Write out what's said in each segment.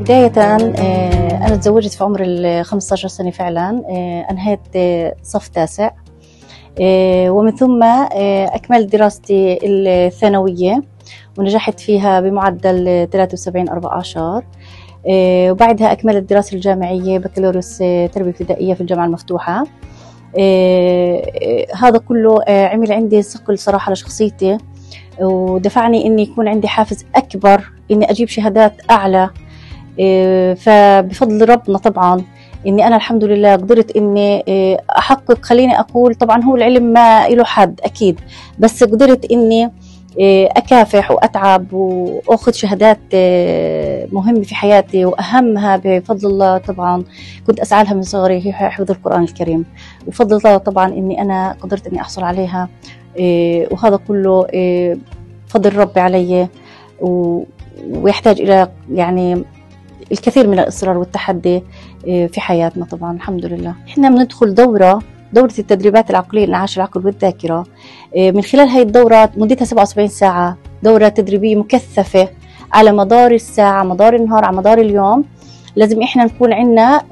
بداية أنا تزوجت في عمر 15 سنة فعلا. أنهيت صف تاسع، ومن ثم أكملت دراستي الثانوية ونجحت فيها بمعدل 73/14. وبعدها أكملت الدراسة الجامعية بكالوريوس تربية ابتدائية في الجامعة المفتوحة. هذا كله عمل عندي صقل صراحة لشخصيتي، ودفعني إني يكون عندي حافز أكبر إني أجيب شهادات أعلى. فبفضل ربنا طبعا إني أنا الحمد لله قدرت إني أحقق، خليني أقول طبعا هو العلم ما له حد أكيد، بس قدرت إني أكافح وأتعب وأخذ شهادات مهمة في حياتي، وأهمها بفضل الله طبعا كنت أسعى لها من صغري هي حفظ القرآن الكريم، وفضل الله طبعا إني أنا قدرت إني أحصل عليها. وهذا كله فضل ربي علي، ويحتاج إلى يعني الكثير من الإصرار والتحدي في حياتنا. طبعا الحمد لله إحنا بندخل دورة التدريبات العقلية لإنعاش العقل والذاكرة. من خلال هاي الدورة مدتها 77 ساعة، دورة تدريبية مكثفة على مدار الساعة، مدار النهار، على مدار اليوم. لازم إحنا نكون عنا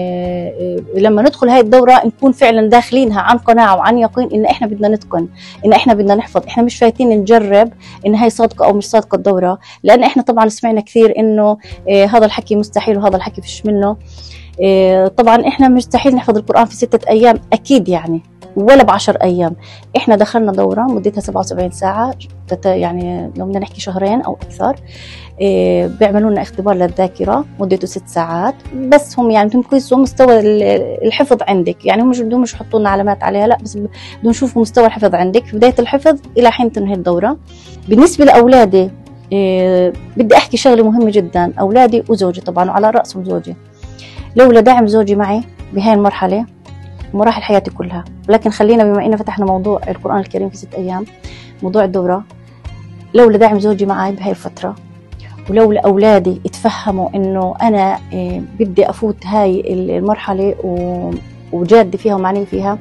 لما ندخل هاي الدورة نكون فعلا داخلينها عن قناعة وعن يقين إن إحنا بدنا نتقن، إن إحنا بدنا نحفظ. إحنا مش فايتين نجرب إن هاي صادقة أو مش صادقة الدورة، لأن إحنا طبعا سمعنا كثير إنه هذا الحكي مستحيل وهذا الحكي فيش منه. طبعا إحنا مستحيل نحفظ القرآن في 6 أيام أكيد يعني، ولا ب10 أيام. إحنا دخلنا دورة مدتها 77 ساعة، يعني لو بدنا نحكي شهرين أو أكثر. بيعملوا لنا اختبار للذاكرة مدته 6 ساعات، بس هم يعني بيقيسوا مستوى الحفظ عندك، يعني هم مش بدهم يحطوا لنا علامات عليها، لا بس بدهم يشوفوا مستوى الحفظ عندك في بداية الحفظ إلى حين تنهي الدورة. بالنسبة لأولادي بدي أحكي شغلة مهمة جدا. أولادي وزوجي طبعا، وعلى رأسهم زوجي، لولا دعم زوجي معي بهاي المرحلة مراحل حياتي كلها. ولكن خلينا بما إننا فتحنا موضوع القرآن الكريم في 6 أيام، موضوع الدورة، لولا دعم زوجي معي بهاي الفترة، ولولا أولادي اتفهموا إنه أنا بدي أفوت هاي المرحلة وجادة فيها ومعني فيها،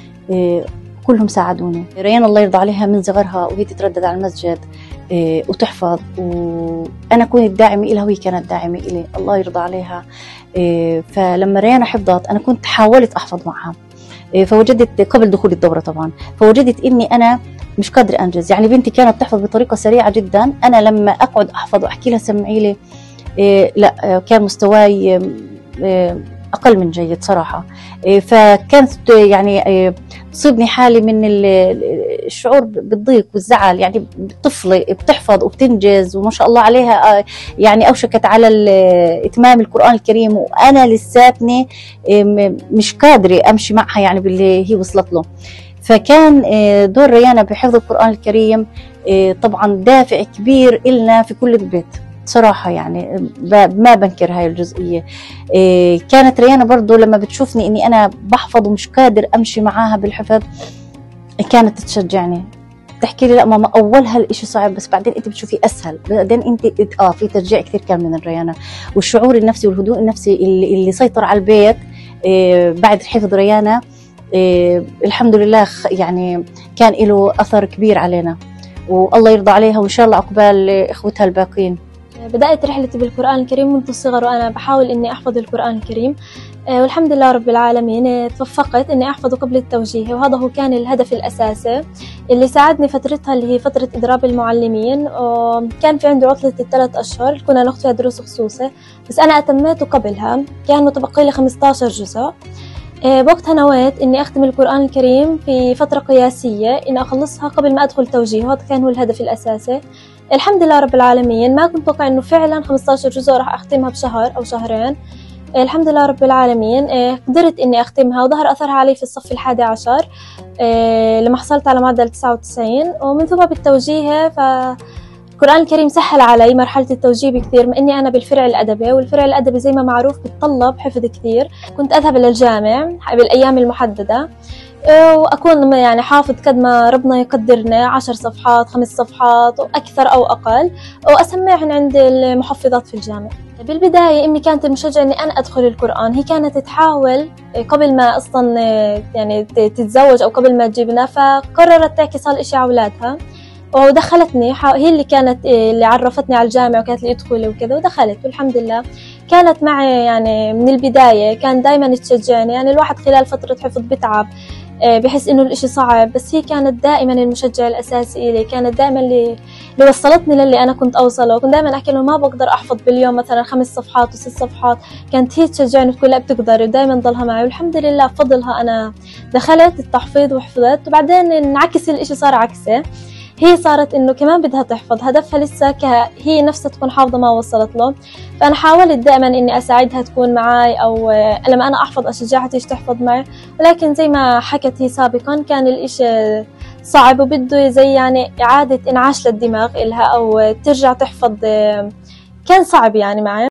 كلهم ساعدوني. ريان الله يرضى عليها من صغرها وهي تتردد على المسجد وتحفظ، وأنا كنت داعمة إلها وهي كانت داعمة إلي، الله يرضى عليها. فلما ريان حفظت أنا كنت حاولت أحفظ معها، فوجدت قبل دخول الدورة طبعا، فوجدت إني أنا مش قادرة أنجز. يعني بنتي كانت تحفظ بطريقة سريعة جدا، أنا لما أقعد أحفظ وأحكي لها سمعي لي لا، كان مستواي أقل من جيد صراحة. فكانت يعني تصيبني حالة من الشعور بالضيق والزعل. يعني طفلة بتحفظ وبتنجز وما شاء الله عليها، يعني أوشكت على إتمام القرآن الكريم، وأنا لساتني مش قادرة أمشي معها يعني باللي هي وصلت له. فكان دور ريانة بحفظ القرآن الكريم طبعا دافع كبير إلنا في كل البيت صراحة، يعني ما بنكر هاي الجزئية. كانت ريانة برضو لما بتشوفني إني أنا بحفظ ومش قادر أمشي معاها بالحفظ كانت تشجعني، تحكي لي لا ماما أولها الإشي صعب بس بعدين أنت بتشوفي أسهل، بعدين أنت في تشجيع كثير كان من ريانة. والشعور النفسي والهدوء النفسي اللي سيطر على البيت بعد حفظ ريانة الحمد لله يعني كان له أثر كبير علينا، والله يرضى عليها وإن شاء الله عقبال إخوتها الباقين. بدأت رحلتي بالقرآن الكريم منذ الصغر وأنا بحاول إني أحفظ القرآن الكريم، والحمد لله رب العالمين توفقت إني أحفظه قبل التوجيه، وهذا هو كان الهدف الأساسي اللي ساعدني فترتها اللي هي فترة إدراب المعلمين. وكان في عندي عطلة 3 أشهر كنا ناخذ فيها دروس خصوصي، بس أنا أتميته قبلها، كان متبقي لي 15 جزء. بوقتها نويت إني أختم القرآن الكريم في فترة قياسية إني أخلصها قبل ما أدخل توجيه، وهذا كان هو الهدف الأساسي. الحمد لله رب العالمين ما كنت أتوقع إنه فعلا 15 جزء راح أختمها بشهر أو شهرين. الحمد لله رب العالمين قدرت إني أختمها، وظهر أثرها علي في الصف 11 لما حصلت على معدل 99. ومن ثم بالتوجيه القرآن الكريم سهل علي مرحلة التوجيه بكثير، ما إني أنا بالفرع الأدبي، والفرع الأدبي زي ما معروف بتطلب حفظ كثير. كنت أذهب للجامع بالأيام المحددة وأكون يعني حافظ قد ما ربنا يقدرنا 10 صفحات 5 صفحات وأكثر أو أقل، وأسمعهن عند المحفظات في الجامع. بالبداية أمي كانت المشجعة إني أنا أدخل القرآن، هي كانت تحاول قبل ما أصلا يعني تتزوج أو قبل ما تجيبنا، فقررت تعكس هالإشي على أولادها ودخلتني، هي اللي كانت اللي عرفتني على الجامع وكانت اللي ادخلي وكذا، ودخلت والحمد لله كانت معي يعني من البداية، كان دايما تشجعني. يعني الواحد خلال فترة حفظ بتعب، بحس إنه الإشي صعب، بس هي كانت دائما المشجع الأساسي إلي، كانت دائما اللي وصلتني للي أنا كنت أوصله. كنت دائما أحكي له ما بقدر أحفظ باليوم مثلا 5 صفحات و6 صفحات، كانت هي تشجعني وتقول لا بتقدر، ودائما ضلها معي. والحمد لله بفضلها أنا دخلت التحفيظ وحفظت، وبعدين انعكس الإشي صار عكسه، هي صارت إنه كمان بدها تحفظ، هدفها لسه هي نفسها تكون حافظة ما وصلت له. فأنا حاولت دائما إني أساعدها تكون معاي، أو لما أنا أحفظ أشجعها تيجي تحفظ معي. ولكن زي ما حكت هي سابقا كان الإشي صعب، وبده زي يعني إعادة إنعاش للدماغ إلها، أو ترجع تحفظ، كان صعب يعني معي.